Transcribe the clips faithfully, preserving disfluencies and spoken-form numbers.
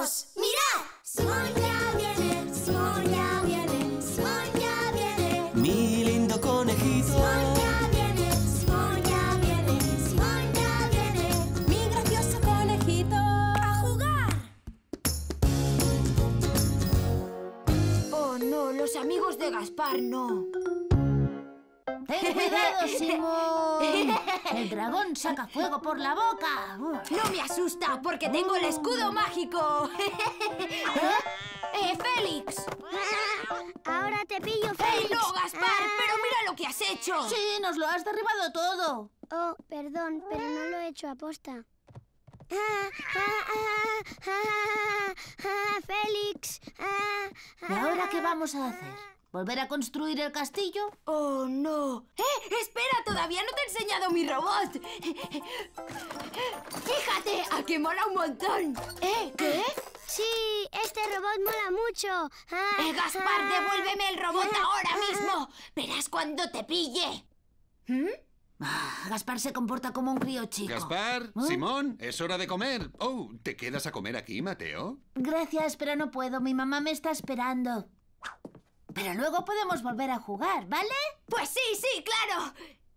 amigos! ¡Mirad! Simón ya viene, Simón ya viene, Simón ya viene. Mi lindo conejito. Simón ya viene, Simón ya viene, Simón ya viene. Mi gracioso conejito. ¡A jugar! Oh, no, los amigos de Gaspar no. ¡Ten cuidado, Simón! El dragón saca fuego por la boca. No me asusta, porque tengo el escudo mágico. ¿Eh? ¡Eh, Félix! Ahora te pillo, Félix. ¡Ey, no, Gaspar! ¡Pero mira lo que has hecho! Sí, nos lo has derribado todo. Oh, perdón, pero no lo he hecho aposta. Ah, ah, ah, ah, ah, Félix. Ah, ¿Y ahora qué vamos a hacer? ¿Volver a construir el castillo? ¡Oh, no! ¡Eh! ¡Espera! ¡Todavía no te he enseñado mi robot! ¡Fíjate! ¡A que mola un montón! ¿Eh? ¿Qué? Sí, este robot mola mucho. Ah, ¡Eh, Gaspar! ah, ¡Devuélveme el robot ah, ahora ah. mismo! ¡Verás cuando te pille! ¿Mm? Ah, Gaspar se comporta como un crío chico. Gaspar, ¿Eh? Simón, es hora de comer. Oh, ¿te quedas a comer aquí, Mateo? Gracias, pero no puedo. Mi mamá me está esperando. Pero luego podemos volver a jugar, ¿vale? ¡Pues sí, sí, claro!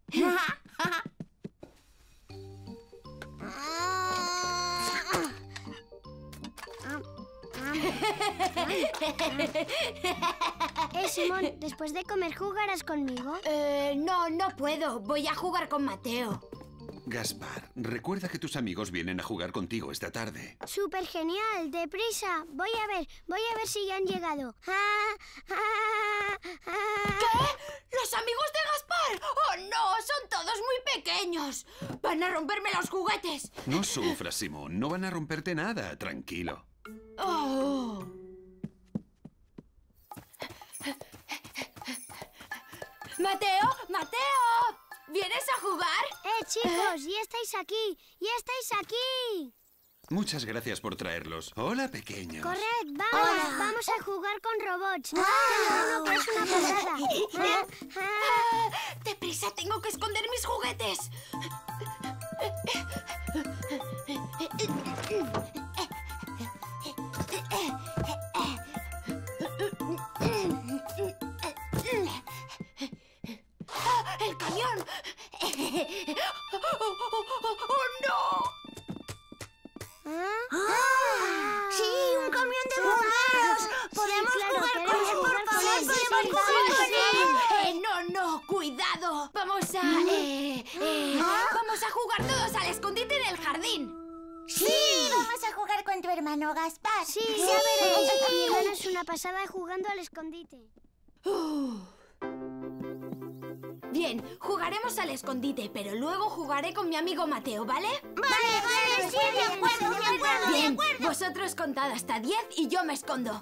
Eh, Simón, después de comer, ¿jugarás conmigo? Eh, no, no puedo. Voy a jugar con Mateo. Gaspar, recuerda que tus amigos vienen a jugar contigo esta tarde. ¡Súper genial! ¡Deprisa! Voy a ver, voy a ver si ya han llegado. Ah, ah, ah. ¿Qué? ¿Los amigos de Gaspar? ¡Oh, no! ¡Son todos muy pequeños! ¡Van a romperme los juguetes! No sufras, Simón. No van a romperte nada. Tranquilo. Oh. ¡Mateo! ¡Mateo! ¿Vienes a jugar? ¡Eh, chicos! ¡Ya estáis aquí! ¡Ya estáis aquí! Muchas gracias por traerlos. Hola, pequeños. Corred, vamos, Hola. vamos a jugar con robots. Tengo uno que es una pasada. Ah, ah. ¡Deprisa! ¡Tengo que esconder mis juguetes! ¡Ah! ¡El camión! ¡Oh, no! ¿Ah? ¡Sí, un camión de bomberos! ¡Podemos claro, jugar con queremos él, jugar por con favor! él, ¡Podemos sí, jugar sí, con sí. él! ¡Eh, no, no! ¡Cuidado! Vamos a... eh, eh, vamos a jugar todos al escondite en el jardín. ¡Sí! ¡Vamos a jugar con tu hermano Gaspar! Sí, ya veréis. Mi hermano es una pasada jugando al escondite. Bien, jugaremos al escondite, pero luego jugaré con mi amigo Mateo, ¿vale? ¡Vale, vale! ¡Sí, de acuerdo, de acuerdo, de Bien, acuerdo! vosotros contad hasta diez y yo me escondo.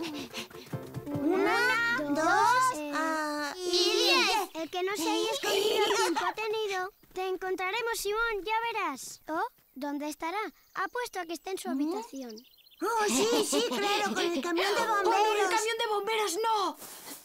Una, dos, eh, ah, y diez. diez. El que no se haya escondido a tiempo ha tenido. Te encontraremos, Simón, ya verás. ¿Oh? ¿Dónde estará? Apuesto a que está en su habitación. ¡Oh, sí, sí, claro! ¡Con el camión de ¡Oh, no, el bomberos! camión de bomberos no!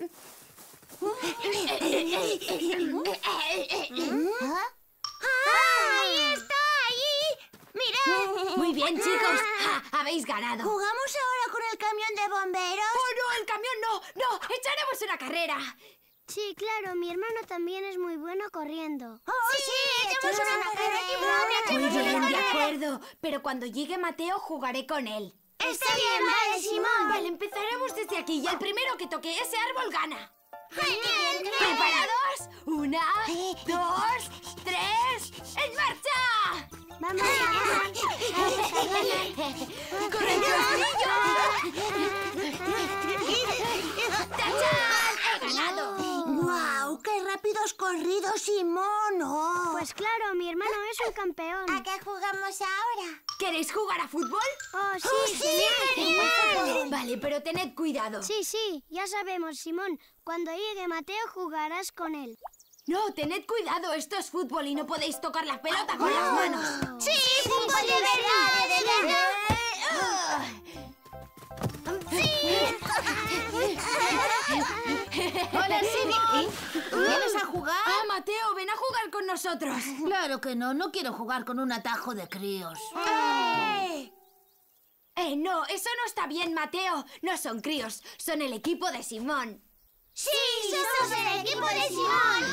¿Ah? ¡Ah, ahí está! ¡Ahí! ¡Mirad! Muy bien, chicos. Ja, habéis ganado. ¿Jugamos ahora con el camión de bomberos? ¡Oh, no! ¡El camión no! ¡No! ¡Echaremos una carrera! Sí, claro, mi hermano también es muy bueno corriendo. ¡Oh, sí! ¡Echamos una carrera! Muy bien, de acuerdo. Pero cuando llegue Mateo, jugaré con él. ¡Está bien, vale, Simón! Vale, empezaremos desde aquí y el primero que toque ese árbol gana. ¡Genial! ¿Preparados? Una, dos, tres, ¡en marcha! Vamos, vamos. ¡Corre, ¡tachán! ¡He ganado! ¡Guau! ¡Qué rápidos corridos, Simón! ¡Oh! Pues claro, mi hermano es un campeón. ¿A qué jugamos ahora? ¿Queréis jugar a fútbol? Oh, sí, ¡Oh, sí! ¡Genial! Vale, pero tened cuidado. Sí, sí, ya sabemos, Simón. Cuando llegue Mateo jugarás con él. No, tened cuidado, esto es fútbol y no podéis tocar la pelota con las manos. ¡Sí, fútbol de verdad, de verdad! ¡Hola, Simón! ¿Vienes a jugar? Ah, Mateo, ven a jugar con nosotros. Claro que no, no quiero jugar con un atajo de críos. ¡Eh! Eh, no, eso no está bien, Mateo. No son críos, son el equipo de Simón. ¡Sí, somos el equipo de Simón!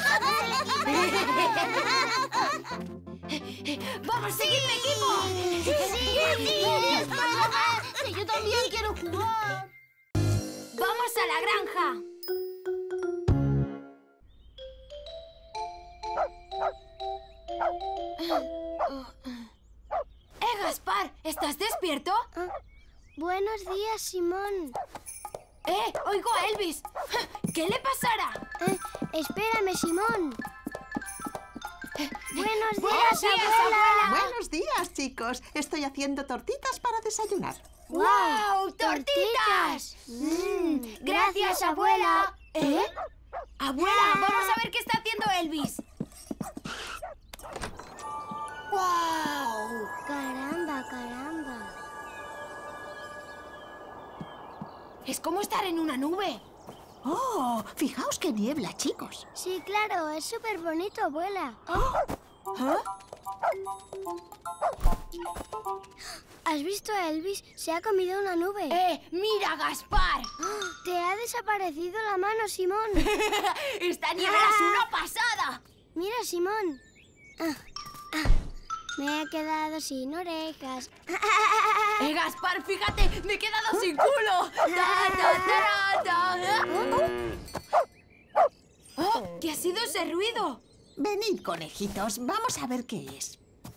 ¡Vamos, seguidme, equipo! ¡Sí, sí, sí! ¡Que yo también quiero jugar! ¡Vamos a la granja! ¡Eh, Gaspar! ¿Estás despierto? Ah, buenos días, Simón. ¡Eh! ¡Oigo a Elvis! ¿Qué le pasará? Eh, espérame, Simón. Buenos días, ¡Buenos días, abuela. abuela! Buenos días, chicos. Estoy haciendo tortitas para desayunar. ¡Guau! ¡Tortitas! Mm, gracias, abuela. ¿Eh? Abuela, vamos a ver qué está haciendo Elvis. ¡Guau! Caramba, caramba. Es como estar en una nube. ¡Oh! Fijaos qué niebla, chicos. Sí, claro, es súper bonito, abuela. ¿Has visto a Elvis? Se ha comido una nube. ¡Eh! ¡Mira, Gaspar! Te ha desaparecido la mano, Simón. ¡Esta niebla es una pasada! Mira, Simón. Ah, ah, me he quedado sin orejas. ¡Eh, Gaspar, fíjate! ¡Me he quedado sin culo! ¡Ta, ta, ta, ta! ¡Oh! ¿Qué ha sido ese ruido? Venid, conejitos, vamos a ver qué es.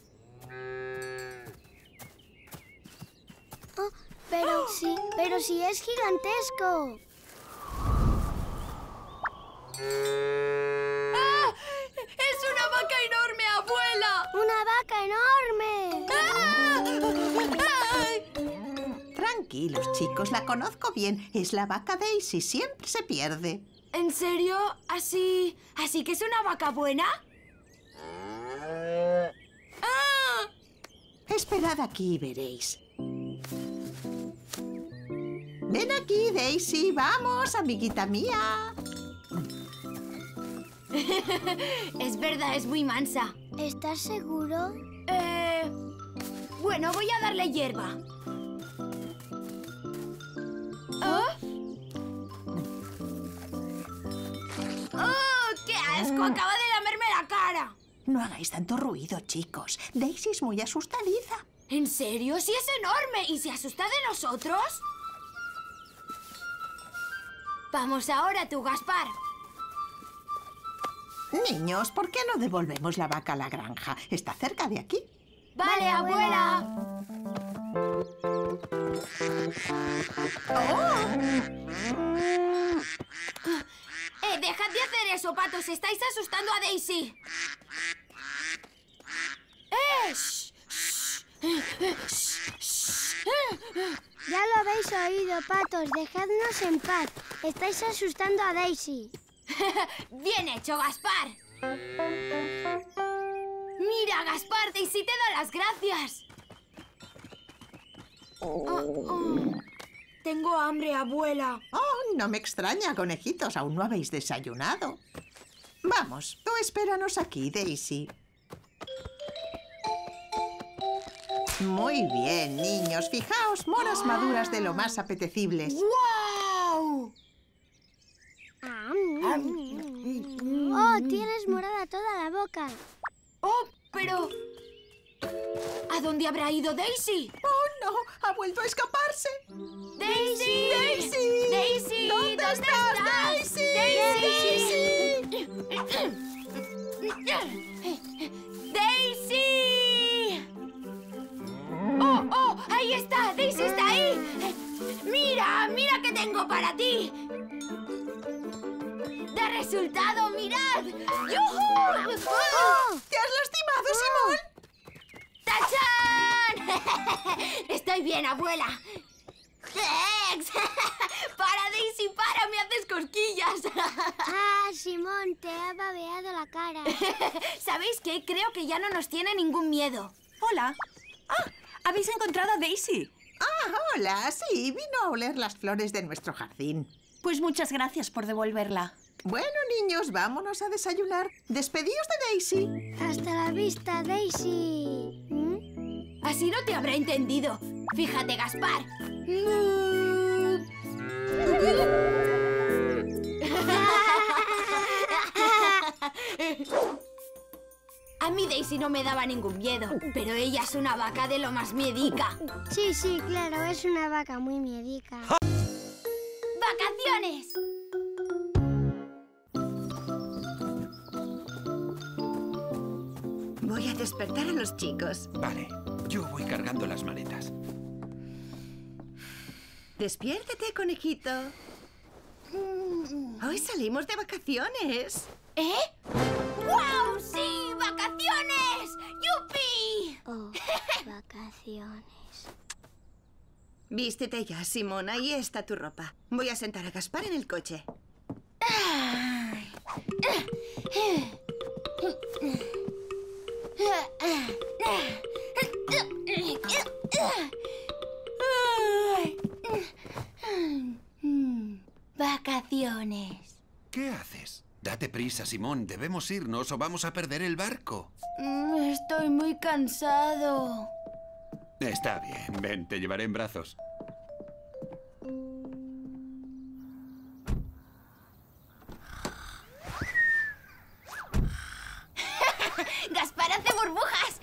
Oh, pero sí, pero sí es gigantesco. ¡Ah! ¡Es una vaca enorme, abuela! ¡Una vaca enorme! ¡Ah! ¡Ay! Tranquilos, chicos, la conozco bien. Es la vaca Daisy, siempre se pierde. ¿En serio? ¿Así... así que es una vaca buena? ¡Ah! Esperad aquí y veréis. Ven aquí, Daisy. Vamos, amiguita mía. Es verdad, es muy mansa. ¿Estás seguro? Eh... Bueno, voy a darle hierba. ¿Ah? ¡Oh, qué asco! Acaba de lamerme la cara. No hagáis tanto ruido, chicos. Daisy es muy asustadiza. ¿En serio? ¡Sí es enorme! ¿Y se asusta de nosotros? Vamos ahora tú, Gaspar. Niños, ¿por qué no devolvemos la vaca a la granja? Está cerca de aquí. Vale, abuela. Eh, dejad de hacer eso, patos. Estáis asustando a Daisy. ¡Eh! shh, shh, eh, shh, shh. Ya lo habéis oído, patos. Dejadnos en paz. Estáis asustando a Daisy. Bien hecho, Gaspar. Mira, Gaspar, Daisy te da las gracias. Oh, oh. Tengo hambre, abuela. Oh, no me extraña, conejitos. Aún no habéis desayunado. Vamos, tú espéranos aquí, Daisy. Muy bien, niños. Fijaos, moras maduras de lo más apetecibles. ¡Guau! Oh, tienes morada toda la boca. Oh, pero... ¿a dónde habrá ido Daisy? ¡Oh, no! ¡Ha vuelto a escaparse! ¡Daisy! ¡Daisy! ¡Daisy! ¿Dónde estás, Daisy? ¡Daisy! ¡Daisy! ¡Oh, oh! ¡Ahí está! ¡Daisy está ahí! ¡Mira! ¡Mira qué tengo para ti! ¡Da resultado! ¡Mirad! ¡Yujú! ¡Oh! ¿Te has lastimado, Simón? ¡Tachán! Estoy bien, abuela. ¡Ex! ¡Para, Daisy, para! ¡Me haces cosquillas! Ah, Simón, te ha babeado la cara. ¿Sabéis qué? Creo que ya no nos tiene ningún miedo. Hola. Ah, ¿habéis encontrado a Daisy? Ah, hola. Sí, vino a oler las flores de nuestro jardín. Pues muchas gracias por devolverla. Bueno, niños, vámonos a desayunar. Despedíos de Daisy. Hasta la vista, Daisy. ¿Mm? Así no te habrá entendido. Fíjate, Gaspar. A mí Daisy no me daba ningún miedo, pero ella es una vaca de lo más miedica. Sí, sí, claro, es una vaca muy miedica. ¡Vacaciones! Voy a despertar a los chicos. Vale, yo voy cargando las maletas. Despiértate, conejito. Hoy salimos de vacaciones. ¿Eh? ¡Guau! ¡Sí! ¡Vacaciones! ¡Yupi! Oh, vacaciones. Vístete ya, Simón. Ahí está tu ropa. Voy a sentar a Gaspar en el coche. Vacaciones. ¿Qué haces? Date prisa, Simón. Debemos irnos o vamos a perder el barco. Estoy muy cansado. Está bien. Ven, te llevaré en brazos. ¡Gaspar hace burbujas!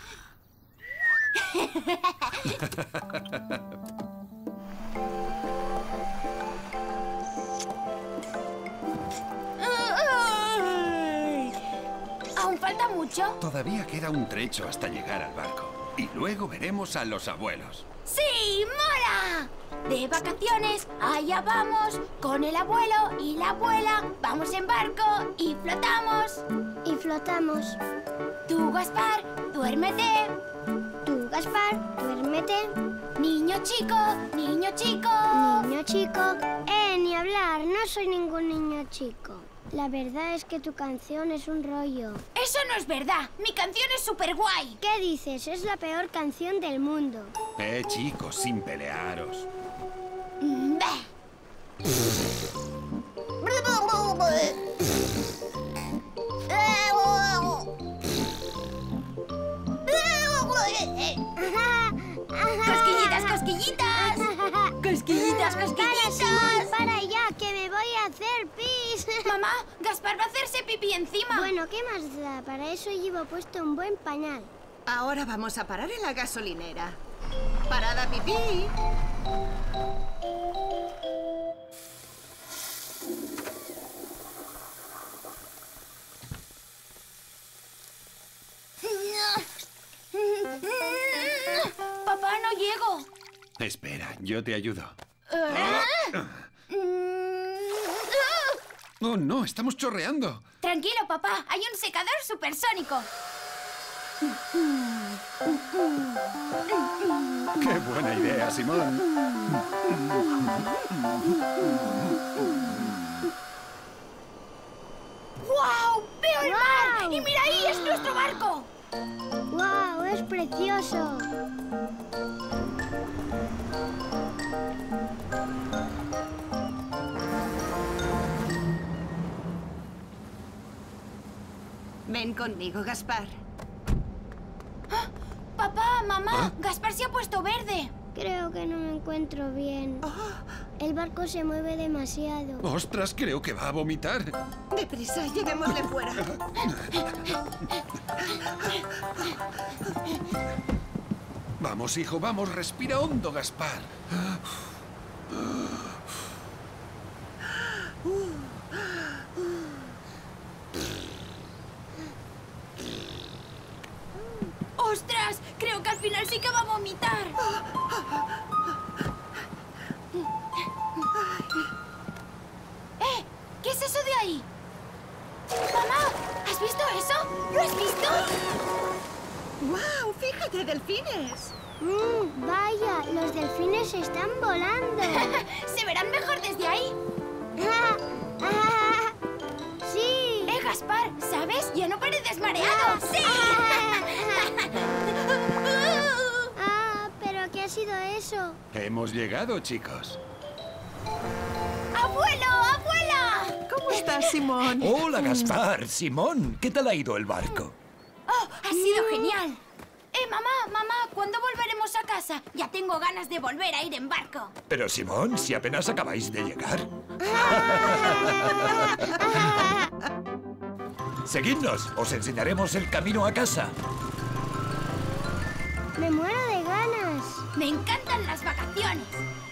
¿Aún falta mucho? Todavía queda un trecho hasta llegar al barco. Y luego veremos a los abuelos. ¡Sí! ¡Mola! De vacaciones, allá vamos, con el abuelo y la abuela. Vamos en barco y flotamos. Y flotamos. Tú, Gaspar, duérmete. Tú, Gaspar, duérmete. Niño chico, niño chico. Niño chico. Eh, ni hablar, no soy ningún niño chico. La verdad es que tu canción es un rollo. Eso no es verdad. Mi canción es súper guay. ¿Qué dices? Es la peor canción del mundo. Eh, chicos, sin pelearos. ¡Cosquillitas, cosquillitas! ¡Cosquillitas, Para, cosquillitas! Simón, para ya, que me voy a hacer pis. Mamá, Gaspar va a hacerse pipí encima. Bueno, ¿qué más da? Para eso llevo puesto un buen pañal. Ahora vamos a parar en la gasolinera. ¡Parada pipí! Papá, no llego. Espera, yo te ayudo. Ah. Oh, no, estamos chorreando. Tranquilo, papá. Hay un secador supersónico. ¡Qué buena idea, Simón! ¡Guau! ¡Veo el mar! ¡Guau! ¡Y mira ahí! ¡Es nuestro barco! ¡Wow! ¡Es precioso! Ven conmigo, Gaspar. Papá, mamá, ¿Ah? Gaspar se ha puesto verde. Creo que no me encuentro bien. El barco se mueve demasiado. ¡Ostras! Creo que va a vomitar. Deprisa, llevémosle fuera. Vamos, hijo, vamos. Respira hondo, Gaspar. ¡Ostras! Creo que al final sí que va a vomitar. ¡Eh! ¿Qué es eso de ahí? ¡Mamá! ¿Has visto eso? ¿Lo has visto? ¡Guau! ¡Fíjate, delfines! Mm, vaya, los delfines están volando. Se verán mejor desde ahí. Ah, ah, sí. ¡Eh, Gaspar! ¿Sabes? Ya no pareces mareado. ¡Sí! Ah, pero ¿qué ha sido eso? Hemos llegado, chicos. ¡Abuelo! ¡Abuela! ¿Cómo estás, Simón? Hola, Gaspar. Simón, ¿qué tal ha ido el barco? ¡Oh! ¡Ha sido genial! Eh, mamá, mamá, ¿cuándo volveremos a casa? Ya tengo ganas de volver a ir en barco. Pero Simón, si apenas acabáis de llegar. Seguidnos, os enseñaremos el camino a casa. Me muero de ganas. Me encantan las vacaciones.